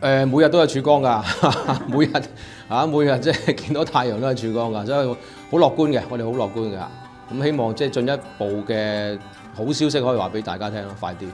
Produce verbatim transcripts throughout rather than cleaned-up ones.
誒每日都有曙光㗎，每日啊每日即係見到太陽都有曙光㗎，所以好樂觀嘅，我哋好樂觀㗎。咁希望即係進一步嘅好消息可以話俾大家聽咯，快啲。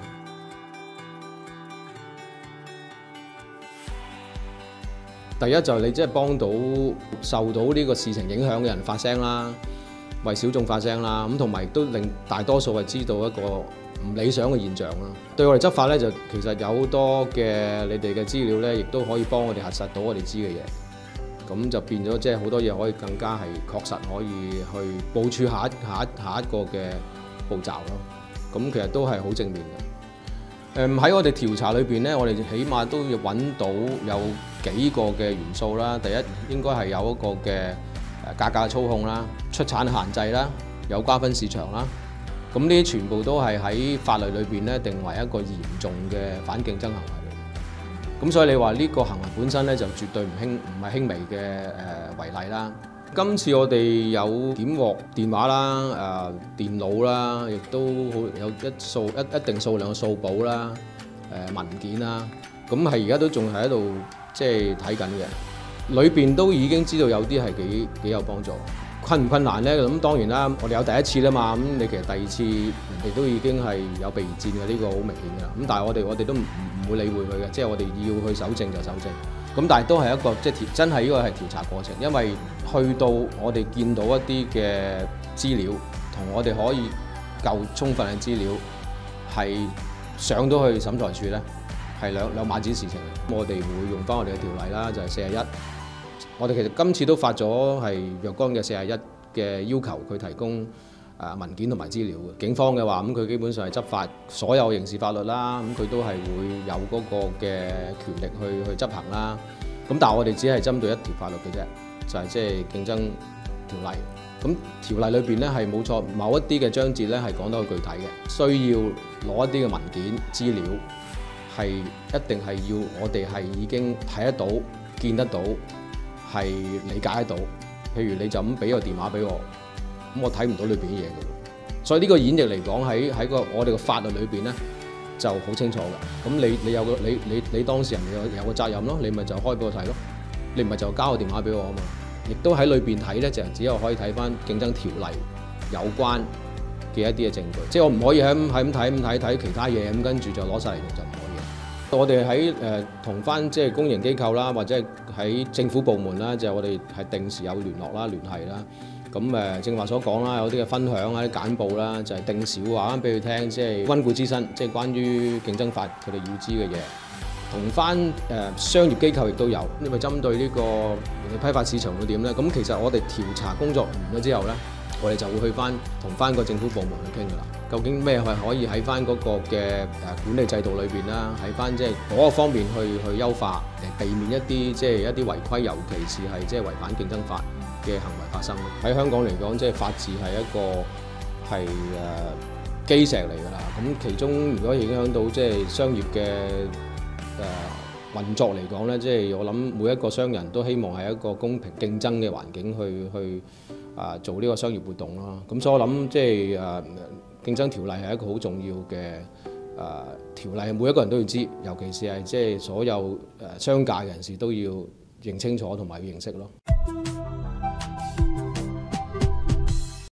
第一就係你即係幫到受到呢個事情影響嘅人發聲啦，為小眾發聲啦，咁同埋亦都令大多數係知道一個唔理想嘅現象啦。對我哋執法咧，就其實有好多嘅你哋嘅資料咧，亦都可以幫我哋核實到我哋知嘅嘢。咁就變咗即係好多嘢可以更加係確實可以去部署下一下一下一個嘅步驟咯。咁其實都係好正面嘅。誒喺我哋調查裏邊咧，我哋起碼都要揾到有幾個嘅元素啦。第一應該係有一個嘅誒價格操控啦、出產限制啦、有瓜分市場啦。咁呢啲全部都係喺法律裏邊咧定為一個嚴重嘅反競爭行為嚟。咁所以你話呢個行為本身咧就絕對唔輕唔係輕微嘅誒違例啦。今次我哋有檢獲電話啦、誒、呃、電腦啦，亦都好有一數一一定數量嘅數簿啦、誒、呃、文件啦，咁係而家都仲係喺度即係睇緊嘅，裏邊都已經知道有啲係幾幾有幫助。困唔困難咧？咁當然啦，我哋有第一次啦嘛，咁你其實第二次人哋都已經係有備戰嘅，呢個好明顯㗎。咁但係我哋我哋都唔唔會理會佢嘅，即係我哋要去搜證就搜證。咁但係都係一個即係調真係呢個係調查過程，因為去到我哋見到一啲嘅資料，同我哋可以夠充分嘅資料係上到去審裁處咧，係兩兩碼子事情。我哋會用翻我哋嘅條例啦，就係四十一。我哋其實今次都發咗係若干嘅四十一嘅要求，佢提供誒文件同埋資料嘅。警方嘅話，咁佢基本上係執法所有刑事法律啦，咁佢都係會有嗰個嘅權力去去執行啦。咁但係我哋只係針對一條法律嘅啫，就係即係競爭條例。咁條例裏邊咧係冇錯，某一啲嘅章節咧係講得好具體嘅，需要攞一啲嘅文件資料，係一定係要我哋係已經睇得到、見得到。係理解得到，譬如你就咁俾個電話俾我，咁我睇唔到裏邊啲嘢嘅，所以呢個演繹嚟講喺喺個我哋嘅法律裏邊咧就好清楚嘅。咁你你有個你你你當事人你有有個責任咯，你咪就開俾我睇咯，你唔係就交個電話俾我啊嘛。亦都喺裏邊睇咧，就只有可以睇翻競爭條例有關嘅一啲嘅證據，即係我唔可以喺咁喺咁睇咁睇睇其他嘢咁跟住就攞晒嚟用就唔可以。我哋喺誒同翻即係公營機構啦，或者係喺政府部門啦，就係、我哋係定時有聯絡啦、聯繫啦。咁誒正話所講啦，有啲嘅分享啊、啲簡報啦，就係、係、定時會話翻俾佢聽，即係溫故知新，即係關於競爭法佢哋要知嘅嘢。同翻誒商業機構亦都有，因為針對呢個批發市場會點咧？咁其實我哋調查工作完咗之後咧，我哋就會去翻同翻個政府部門去傾㗎啦。究竟咩係可以喺翻嗰個嘅誒管理制度裏邊啦，喺翻即係嗰個方面去去優化，誒避免一啲即係一啲違規，尤其是係即係違反競爭法嘅行為發生。喺香港嚟講，即係法治係一個係誒基石嚟㗎啦。咁其中如果影響到即係商業嘅誒運作嚟講咧，即係我諗每一個商人都希望係一個公平競爭嘅環境去去啊做呢個商業活動咯。咁所以我諗即係誒競爭條例係一個好重要嘅誒條例，每一個人都要知，尤其是係即係所有誒商界嘅人士都要認清楚同埋要認識咯。